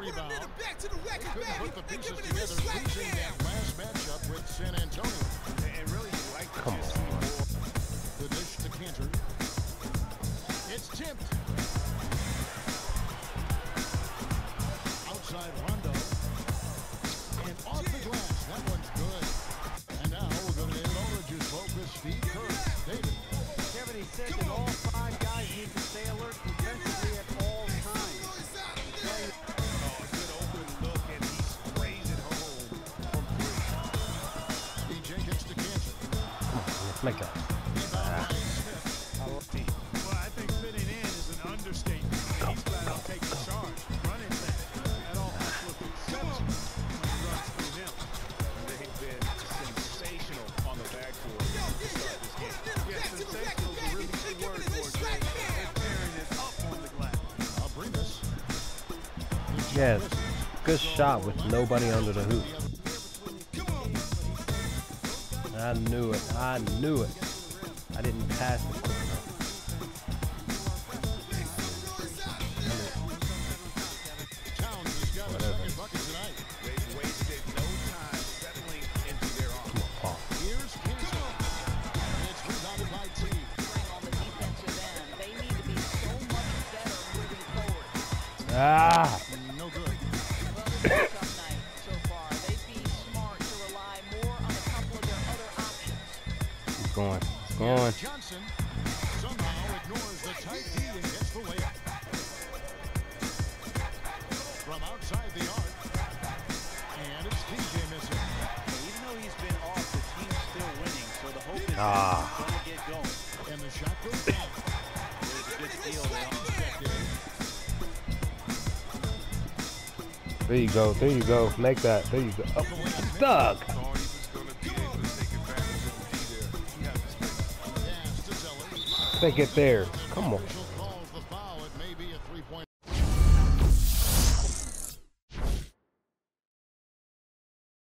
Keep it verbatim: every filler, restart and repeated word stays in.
rebound. Couldn't put the pieces together, losing that last matchup with San Antonio. And really, you like Come on. The dish to Cantor. It's tipped. Outside Rondo. And off the glass. That one's good. And now we're going to get it over to focus Steve Kerr. David. Kevin, he said that all five guys need to stay alert defensively at all times. Oh, a good open look, and he sprays it home from three. D J gets to Cantor. Let's make that. Well, I think fitting in is an understatement. He's flat out taking charge, running things. That offense looked exceptional when he runs through him. They've been sensational on the backboard to start this game. Yeah, sensational is a really good word for it. They're tearing it up on the glass. I'll bring this. Yes, good shot with nobody under the hoop. I knew it. I knew it. I didn't pass it. Towns has got a second bucket tonight. They've wasted no time settling into their offense. Here's Cantor. It's rebounded by T. On the defensive end, they need to be so much better moving forward. Ah! No good. Well, this is a tough night so far. They'd be smart to rely more on a couple of their other options. He's going. He's going. Johnson somehow ignores the tight D and gets the layup. From outside the arc. And it's T J missing. Even though he's been off, the team's still winning, so the hope is Ah. that he's going to get going. And the shot goes down. It's a good steal there. There you go. There you go. Make that. There you go. Oh, Doug. They get there. Come on.